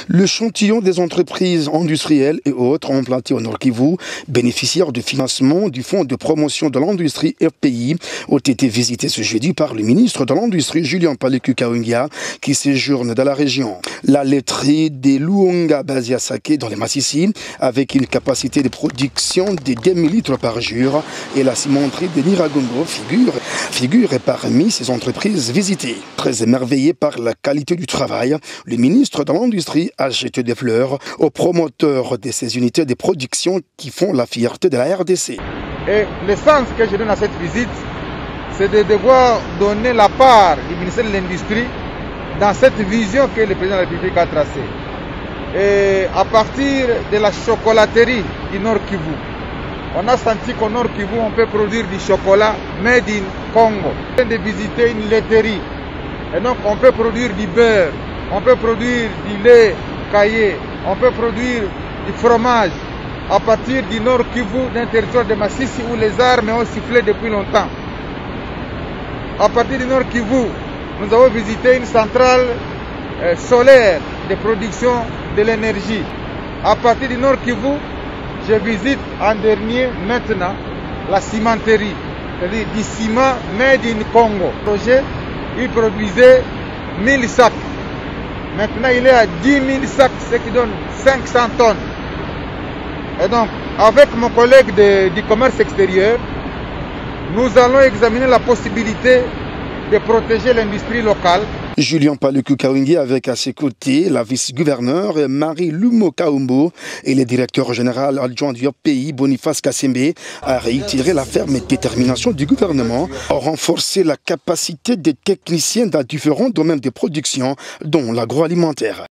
L'échantillon des entreprises industrielles et autres implantées au Nord Kivu, bénéficiaires du financement du Fonds de promotion de l'industrie FPI, ont été visités ce jeudi par le ministre de l'Industrie, Julien Paluku Kahongya, qui séjourne dans la région. La laiterie des Luonga Baziasake dans les Massissi, avec une capacité de production de 10 000 litres par jour, et la cimenterie de Niragongo figure parmi ces entreprises visitées. Très émerveillé par la qualité du travail, le ministre de l'Industrie a jeté des fleurs aux promoteurs de ces unités de production qui font la fierté de la RDC. Et le sens que je donne à cette visite, c'est de devoir donner la part du ministère de l'Industrie dans cette vision que le président de la République a tracée. Et à partir de la chocolaterie du Nord Kivu, on a senti qu'au Nord Kivu, on peut produire du chocolat made in Congo. On vient de visiter une laiterie. Et donc, on peut produire du beurre, on peut produire du lait caillé, on peut produire du fromage à partir du Nord Kivu, d'un territoire de Massissi où les armes ont sifflé depuis longtemps. À partir du Nord Kivu, nous avons visité une centrale solaire de production de l'énergie. À partir du Nord Kivu, je visite en dernier maintenant la cimenterie, c'est-à-dire du ciment made in Congo. Le projet, il produisait 1000 sacs. Maintenant, il est à 10 000 sacs, ce qui donne 500 tonnes. Et donc, avec mon collègue du commerce extérieur, nous allons examiner la possibilité de protéger l'industrie locale. Julien Paluku Kahongya avec à ses côtés la vice-gouverneure Marie Lumo Kaumbo et le directeur général adjoint du pays Boniface Kassembe a réitéré la ferme détermination du gouvernement à renforcer la capacité des techniciens dans différents domaines de production, dont l'agroalimentaire.